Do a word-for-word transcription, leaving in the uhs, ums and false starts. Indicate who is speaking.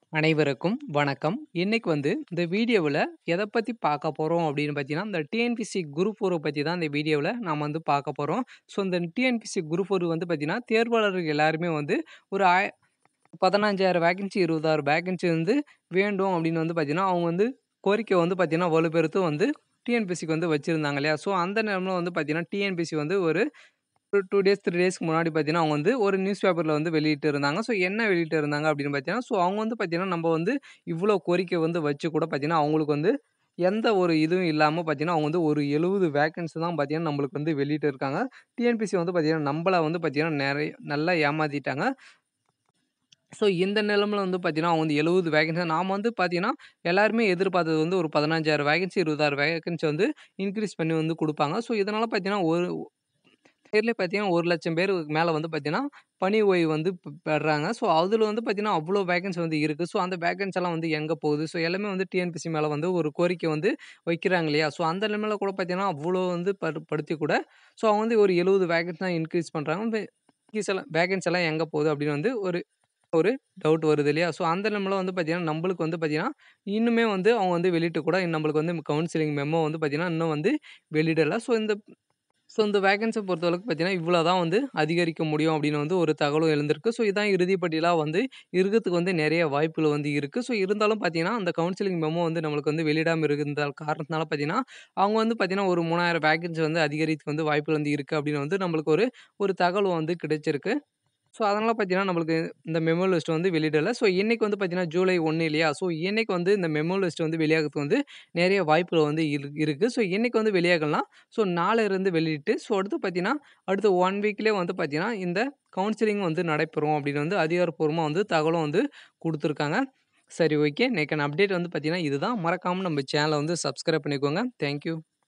Speaker 1: அனைவருக்கும் வணக்கம். இன்னைக்கு வந்து இந்த வீடியோவுல எத பத்தி பார்க்க போறோம் அப்படின்னு பார்த்தீங்கன்னா, இந்த டிஎன்பிஎஸ்சி குரூப் ஃபோர் பத்தி தான் இந்த வீடியோவுல நாம வந்து பார்க்க போறோம். ஸோ இந்த டிஎன்பிஎஸ்சி குரூப் ஃபோர் வந்து பார்த்தீங்கன்னா, தேர்வாளர்கள் எல்லாருமே வந்து ஒரு ஆய பதினைந்தாயிரம் வேக்கன்சி இருபதாயிரம் வேக்கன்சி வந்து வேண்டும் அப்படின்னு வந்து பார்த்தீங்கன்னா, அவங்க வந்து கோரிக்கை வந்து பார்த்தீங்கன்னா, வலுப்பெருத்து வந்து டிஎன்பிஎஸ்சிக்கு வந்து வச்சிருந்தாங்க இல்லையா? ஸோ அந்த நேரம்ல வந்து பார்த்தீங்கன்னா, டிஎன்பிஎஸ்சி வந்து ஒரு ஒரு ரெண்டு டேஸ், மூணு டேஸ்க்கு முன்னாடி பார்த்தீங்கன்னா, அவங்க வந்து ஒரு நியூஸ் பேப்பர்ல வந்து வெளியிட்டு இருந்தாங்க. ஸோ என்ன வெளியிட்டு இருந்தாங்க அப்படின்னு பார்த்தீங்கன்னா, ஸோ அவங்க வந்து பார்த்தீங்கன்னா, நம்ம வந்து இவ்வளோ கோரிக்கை வந்து வச்சு கூட பார்த்தீங்கன்னா, அவங்களுக்கு வந்து எந்த ஒரு இதுவும் இல்லாம பார்த்தீங்கன்னா, அவங்க வந்து ஒரு எழுபது வேக்கன்சி தான் பார்த்தீங்கன்னா, நம்மளுக்கு வந்து வெளியிட்டு இருக்காங்க. டிஎன்பிஎஸ்சி வந்து பார்த்தீங்கன்னா, நம்மள வந்து பார்த்தீங்கன்னா, நெறைய நல்லா ஏமாத்திட்டாங்க. ஸோ இந்த நிலைமையில வந்து பார்த்தீங்கன்னா, அவங்க வந்து எழுபது வேகன்சி நாம வந்து பார்த்தீங்கன்னா, எல்லாருமே எதிர்பார்த்தது வந்து ஒரு பதினைந்தாயிரம் வேகன்சி, இருபதாயிரம் வேகன்சி வந்து இன்கிரீஸ் பண்ணி வந்து குடுப்பாங்க. ஸோ இதனால பார்த்தீங்கன்னா, ஒரு பேர்லயே பார்த்தீங்கன்னா, ஒரு லட்சம் பேருக்கு மேல வந்து பார்த்தீங்கன்னா, பணி ஓய்வு வந்து பெ பெறாங்க. ஸோ அதுல வந்து பார்த்தீங்கன்னா, அவ்ளோ வேக்கன்சி வந்து இருக்கு. ஸோ அந்த வேக்கன்சி எல்லாம் வந்து எங்க போகுது? ஸோ எல்லாமே வந்து டிஎன்பிஎஸ்சி மேல வந்து ஒரு கோரிக்கை வந்து வைக்கிறாங்க இல்லையா? ஸோ அந்த நிலைமையில கூட பார்த்தீங்கன்னா, அவ்ளோ வந்து படு படுத்தி கூட ஸோ அவங்க வந்து ஒரு எழுபது வேக்கன்சி தான் இன்கிரீஸ் பண்றாங்க. வே இன்கிரீஸ் எல்லாம் வேக்கன்சி எல்லாம் எங்க போகுது? அப்படின்னு வந்து ஒரு ஒரு டவுட் வருது இல்லையா? ஸோ அந்த நிலைமையில வந்து பார்த்தீங்கன்னா, நம்பளுக்கு வந்து பார்த்தீங்கன்னா, இன்னுமே வந்து அவங்க வந்து வெளியிட்டு கூட நம்மளுக்கு வந்து கவுன்சிலிங் மெமோ வந்து பார்த்தீங்கன்னா, இன்னும் வந்து வெளியிடல. ஸோ இந்த ஸோ இந்த வேக்கன்ஸி பொறுத்தளவுக்கு பார்த்தீங்கன்னா, இவ்வளோ தான் வந்து அதிகரிக்க முடியும் அப்படின்னு வந்து ஒரு தகவலும் எழுந்திருக்கு. ஸோ இதான் இறுதி பட்டியலா வந்து இருக்கறதுக்கு வந்து நெறைய வாய்ப்புகள் வந்து இருக்கு. ஸோ இருந்தாலும் பார்த்தீங்கன்னா, அந்த கவுன்சிலிங் மெமோ வந்து நம்மளுக்கு வந்து வெளியிடாம இருந்த காரணத்தினால பார்த்தீங்கன்னா, அவங்க வந்து பார்த்தீங்கன்னா, ஒரு மூவாயிரம் வேக்கன்ஸி வந்து அதிகரிக்க வந்து வாய்ப்புகள் வந்து இருக்கு அப்படின்னு வந்து நம்மளுக்கு ஒரு ஒரு தகவல் வந்து கிடைச்சிருக்கு. ஸோ, அதனால பார்த்தீங்கன்னா, நம்மளுக்கு இந்த மெமோ லிஸ்ட் வந்து வெளியிடல. ஸோ, இன்னைக்கு வந்து பார்த்தீங்கன்னா, ஜூலை ஒன்று இல்லையா? ஸோ, இன்னைக்கு வந்து இந்த மெமோ லிஸ்ட் வந்து வெளியாகறதுக்கு வந்து நெறைய வாய்ப்புகள் வந்து இரு இருக்கு. ஸோ, இன்னைக்கு வந்து வெளியாகலாம். ஸோ, நாளைலருந்து வெளியிட்டு, ஸோ, அடுத்து பார்த்தீங்கன்னா, அடுத்த ஒரு வீக்லயே வந்து பார்த்தீங்கன்னா, இந்த கவுன்சிலிங் வந்து நடைபெறும் அப்படின்னு வந்து அதிகாரப்பூர்வமா வந்து தகவலும் வந்து குடுத்துருக்காங்க. சரி, ஓகே. இன்னைக்கான அப்டேட் வந்து பார்த்தீங்கன்னா, இதுதான். மறக்காம நம்ம சேனல வந்து சப்ஸ்கிரைப் பண்ணிக்கோங்க. Thank you.